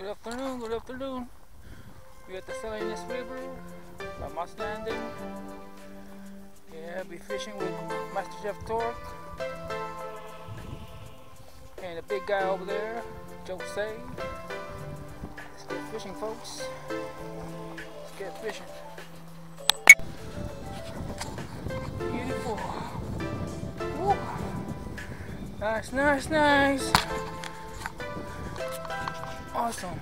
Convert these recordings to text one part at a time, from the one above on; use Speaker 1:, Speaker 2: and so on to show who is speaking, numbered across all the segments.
Speaker 1: Good afternoon, good afternoon. We're at the Salinas River, the Moss Landing. Yeah, I'll be fishing with Master Chef Torque. And the big guy over there, Jose. Let's get fishing, folks. Let's get fishing. Beautiful. Woo. Nice, nice, nice. Awesome.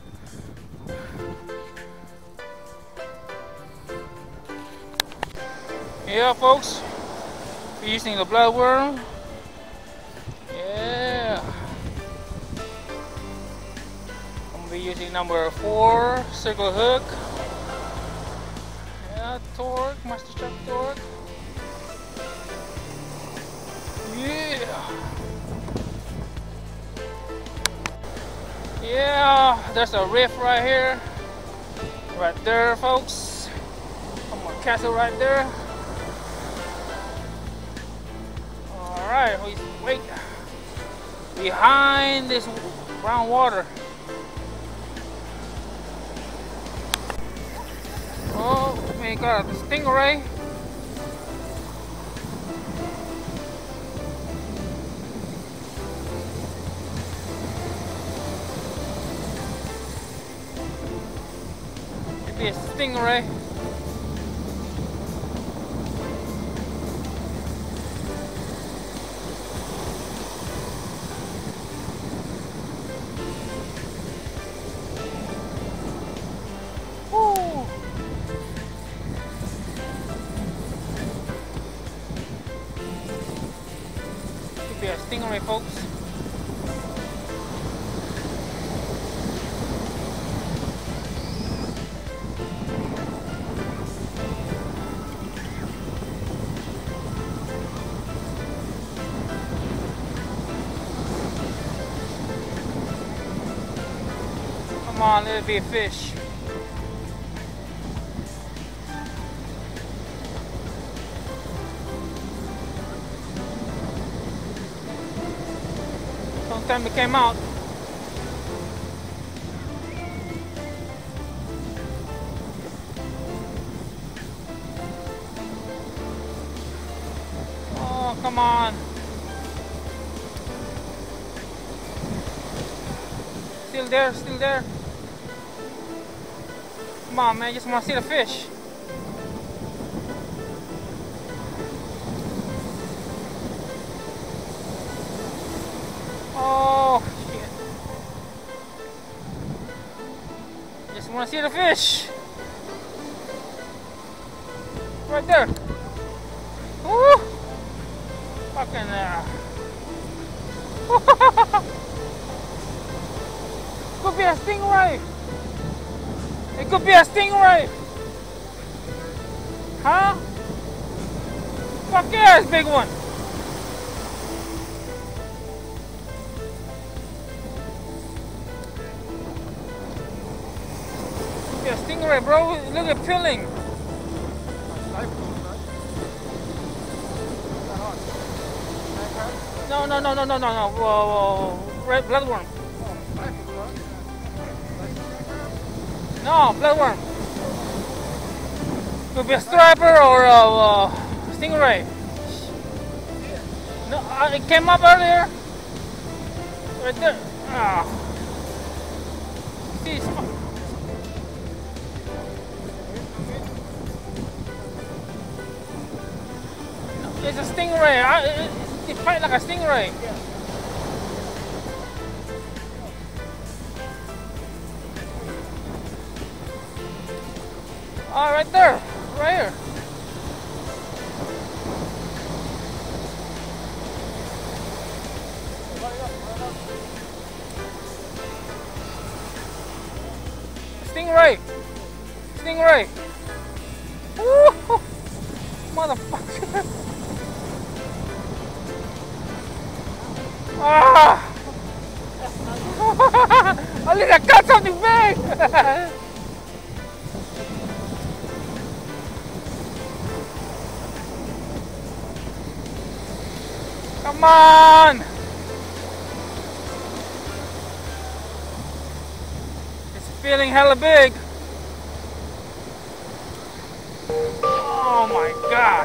Speaker 1: Yeah, folks, we're using the bloodworm. Yeah, I'm gonna be using number 4 circle hook. Yeah, Torque, Master Chef Torque. Yeah. Yeah, there's a reef right here. Right there, folks. I'm gonna cast it right there. Alright, wait. Behind this brown water. Oh, we got a stingray. Maybe a stingray. Woo. Could be a stingray, folks. Come on, let it be a fish. Sometime it came out. Oh, come on. Still there, still there. Come on, man, I just want to see the fish. Oh, shit. Just want to see the fish. Right there. Woo! Fucking could be a stingray. It could be a stingray. Huh? Fuck yeah, it's a big one. Could be a stingray, bro. Look at peeling. No. Whoa. Red bloodworm. No, bloodworm. Could be a striper or a stingray. No, it came up earlier. Right there. Ah. See, it's a stingray. It fight like a stingray. Oh, right there, right here. Stingray. Woo! Motherfucker. Ah! I need to cut something big. Come on! feeling hella big. Oh my god.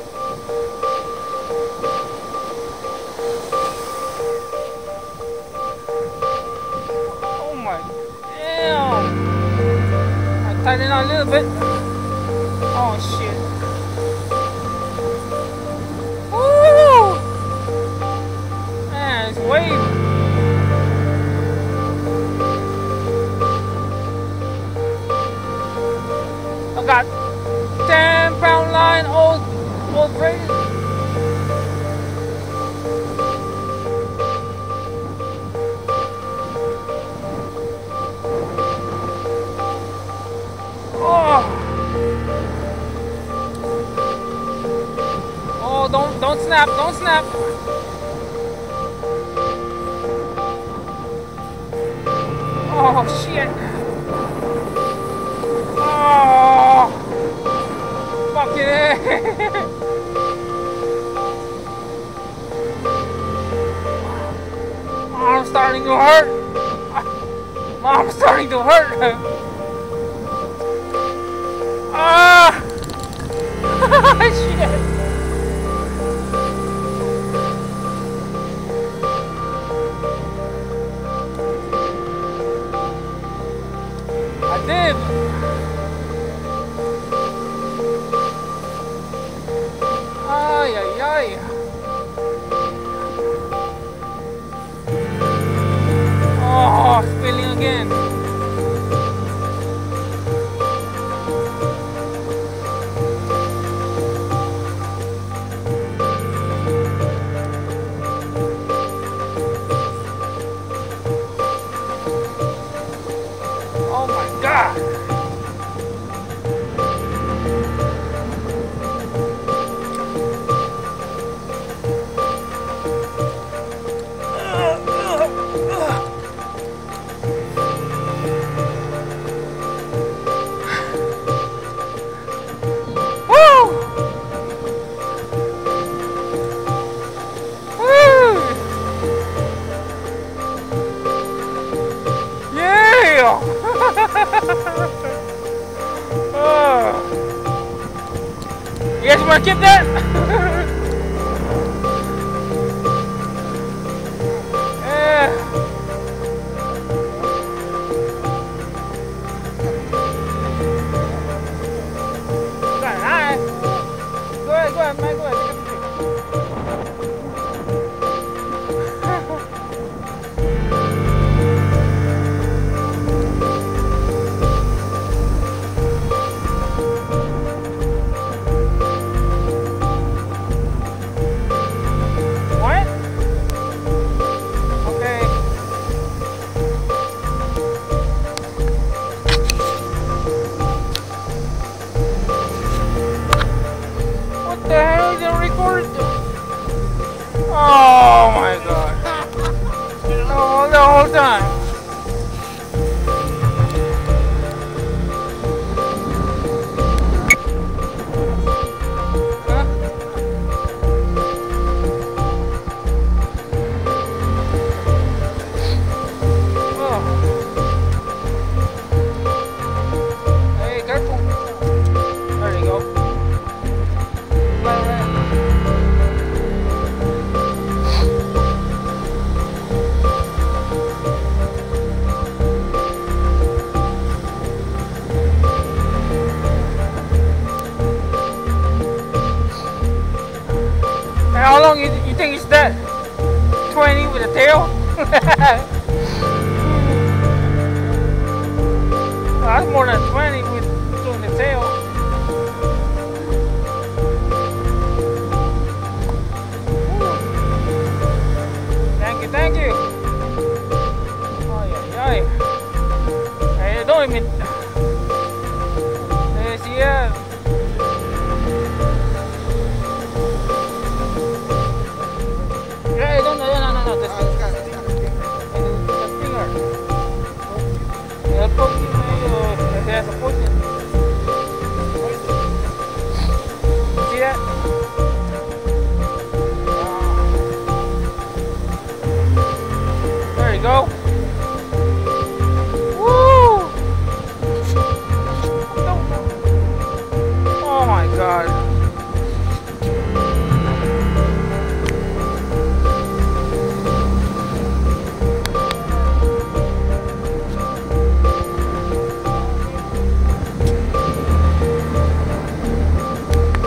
Speaker 1: Oh my damn. I tighten out a little bit. Oh shit. Woo! Man, it's waving. I got 10-pound line, old braided. Oh, don't snap, don't snap. Oh shit. Oh, fuck it. I'm starting to hurt. I'm starting to hurt. Ah! Shit. I did. Ay, ay, ay. Oh, spilling again. Oh my god. You guys want to keep that? Yeah. Alright. Go ahead, man, go ahead. Oh my god. The whole time. Huh? Oh. Hey, careful. There you go. How long you think it's dead? 20 with a tail? That's more than 20 with